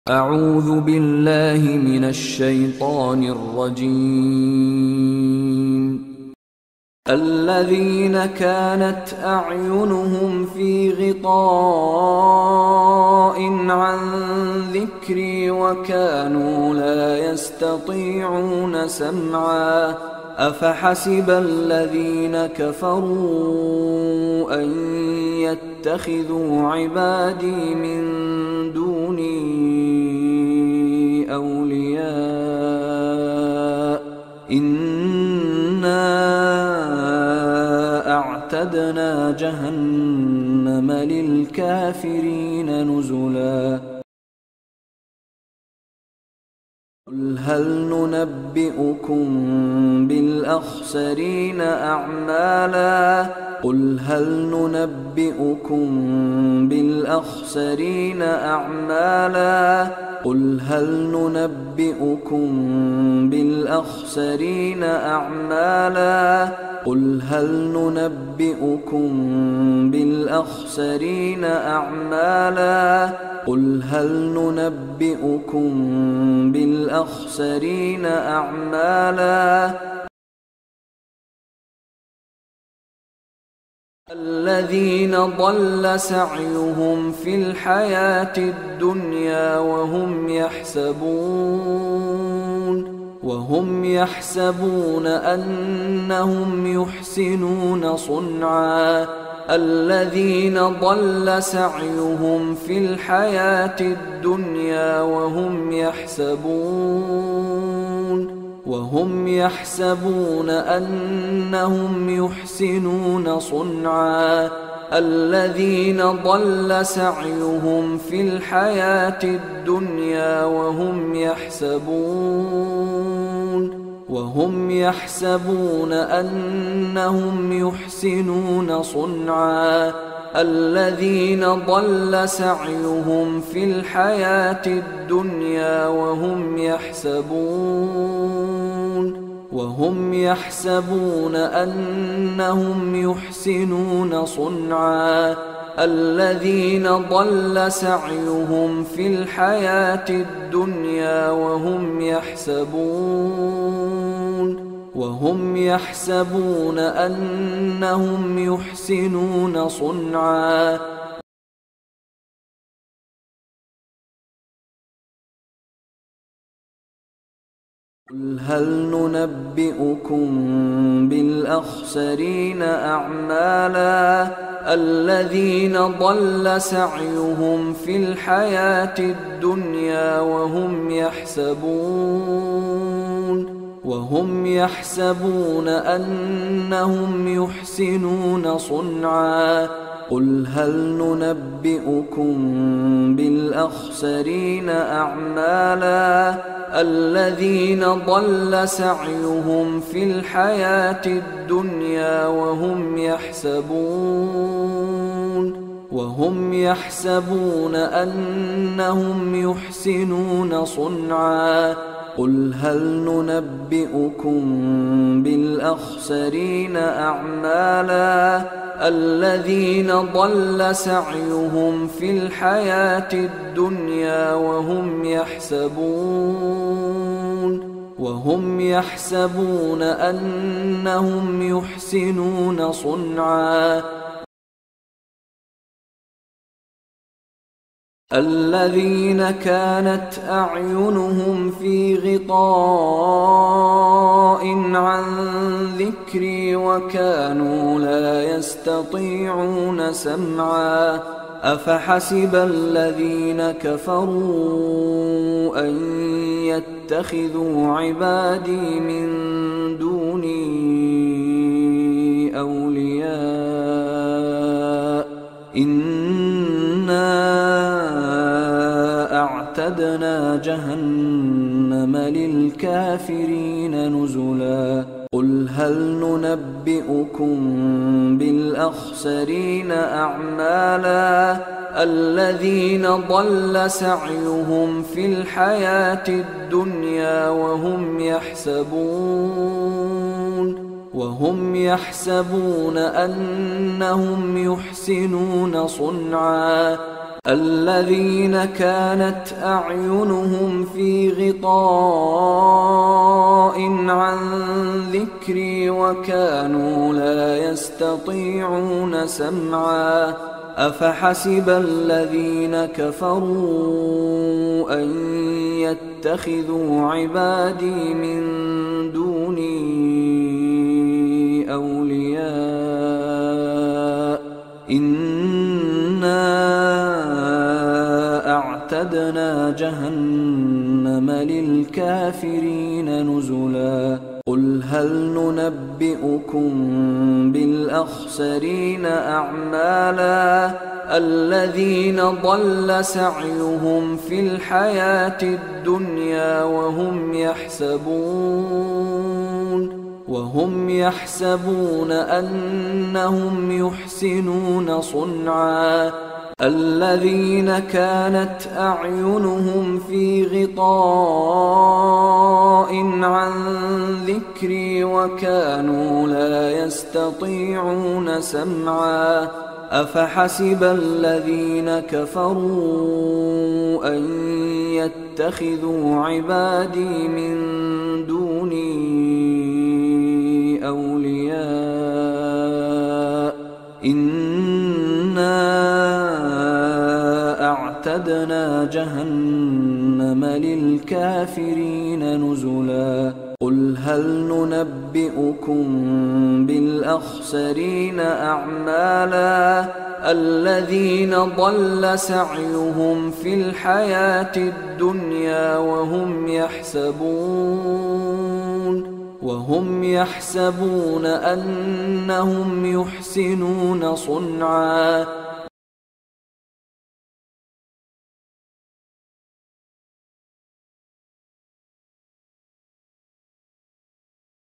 أعوذ بالله من الشيطان الرجيم. الذين كانت أعينهم في غطاء عن ذكري وكانوا لا يستطيعون سمعا أفحسب الذين كفروا أن يتخذوا عبادي من دوني أولياء إنا أعتدنا جهنم للكافرين نزلا. قل هل ننبئكم بالأخسرين أعمالا قل هل ننبئكم بالأخسرين أعمالا قل هل ننبئكم بالأخسرين أعمالا قل هل ننبئكم بالأخسرين أعمالا قل هل ننبئكم بالأخسرين أعمالا الذين ضل سعيهم في الحياة الدنيا وهم يحسبون أنهم يحسنون صنعا الذين ضل سعيهم في الحياة الدنيا وهم يحسبون أنهم يحسنون صنعا الذين ضل سعيهم في الحياة الدنيا وهم يحسبون أنهم يحسنون صنعا الذين ضل سعيهم في الحياة الدنيا وهم يحسبون أنهم يحسنون صنعا الذين ضل سعيهم في الحياة الدنيا وهم يحسبون أنهم يحسنون صنعا قل هل ننبئكم بالأخسرين أعمالا الذين ضل سعيهم في الحياة الدنيا وهم يحسبون أنهم يحسنون صنعا قل هل ننبئكم بالأخسرين أعمالا الذين ضل سعيهم في الحياة الدنيا وهم يحسبون أنهم يحسنون صنعا قل هل ننبئكم بالأخسرين أعمالا الذين ضل سعيهم في الحياة الدنيا وهم يحسبون أنهم يحسنون صنعا الذين كانت أعينهم في غطاء عن ذكري وكانوا لا يستطيعون سمعا أفحسب الذين كفروا أن يتخذوا عبادي من دوني أولياء إنا أعتدنا جهنم للكافرين نزلا. قل هل ننبئكم بالأخسرين أعمالا الذين ضل سعيهم في الحياة الدنيا وهم يحسبون أنهم يحسنون صنعا الذين كانت أعينهم في غطاء عن ذكري وكانوا لا يستطيعون سمعا أفحسب الذين كفروا أن يتخذوا عبادي من دوني أولياء إنا أعتدنا جهنم للكافرين نزلا قل هل ننبئكم بالأخسرين أعمالا الذين ضل سعيهم في الحياة الدنيا وهم يحسبون أنهم يحسنون صنعا الذين كانت أعينهم في غطاء عن ذكري وكانوا لا يستطيعون سمعا أفحسب الذين كفروا أن يتخذوا عبادي من دوني أولياء إنا أعتدنا جهنم للكافرين نزلا قل هل ننبئكم بالأخسرين أعمالا الذين ضل سعيهم في الحياة الدنيا وهم يحسبون أنهم يحسنون صنعا